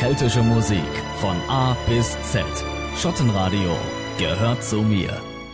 keltische Musik von A bis Z. Schottenradio gehört zu mir.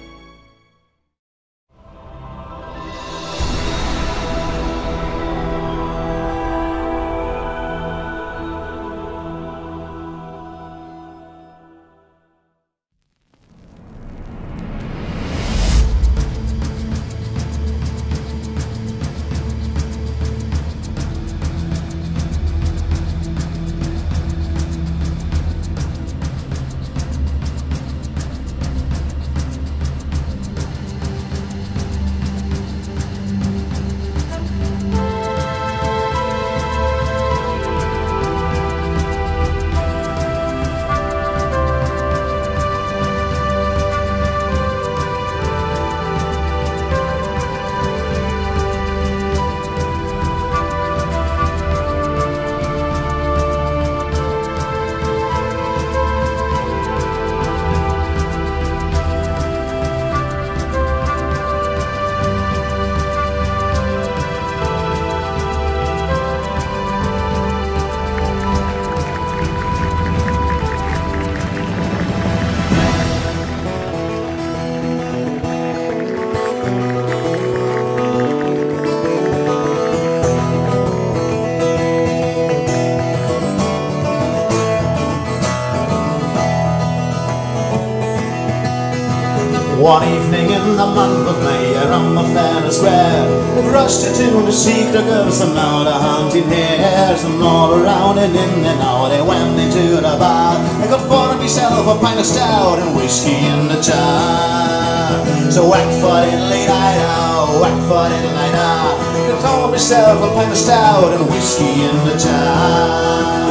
One evening in the month of May, around the fair square, it rushed into the secret of some out a hunting hares, and all around and in and out they went into the bar. I got for myself a pint of stout and whiskey in the jar. So whack for it, lay-di-da, whack for it, lay-da. I got for myself a pint of stout and whiskey in the jar.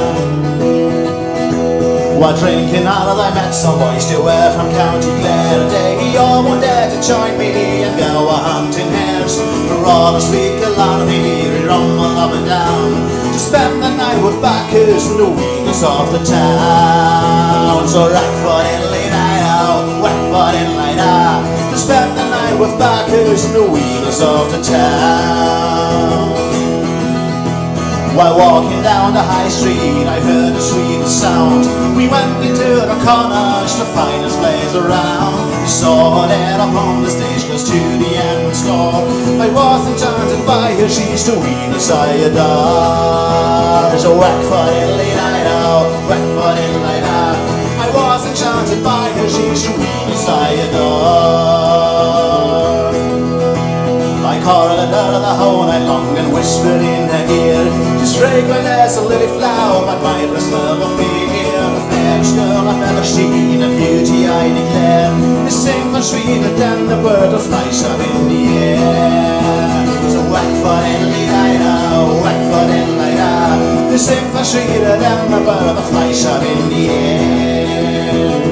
While drinking out of I met some boys to were from County Clare. They all wanted to join me and go a hunting hares. For all the sweet Killarney, we rumbled up and down to spend the night with backers and the winners of the town. So rack for it, lay-di-da, whack for it, lay-da, to spend the night with backers and the winners of the town. While walking down the high street, I heard the sweetest sound. We went into the corners, the finest place around. We saw her upon the stage, close to the entrance door. I was enchanted by her, she's the sweetest I adore. So whack for it, lay-di-da, whack for it, lay-da. I was enchanted by her, she's the sweetest I adore. I called her the whole night long and whispered in her ear, she's fragrant as a lily flower, but might the smell of fear. The fairest girl I've ever seen, a beauty I declare, is sing far sweeter than the bird of flies up in the air. So whack for it, lay-di-da, whack for it, lay-da, they sing far sweeter than the bird of flies up in the air.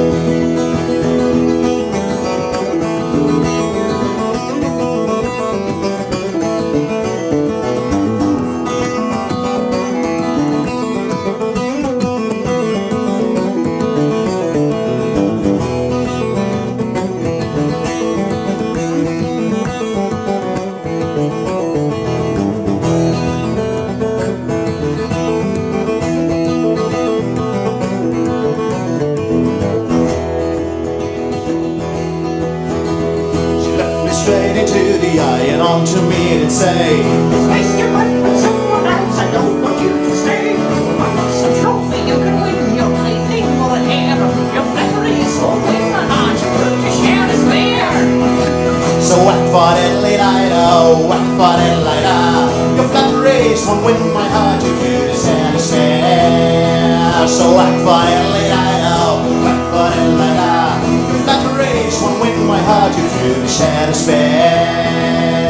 And on to me and say, place your butt with someone else, I don't want you to stay. I got some trophy you can win, your plaything for an air. Your flattery is so win the heart, your root to share is there. So whack for it, lay-di-da, whack for it, lay-da. Your flattery won't win my heart, your food is satisfied. So whack for it, lay-di-da, whack for it, lay-da. Your flattery won't win my heart, your food is satisfied.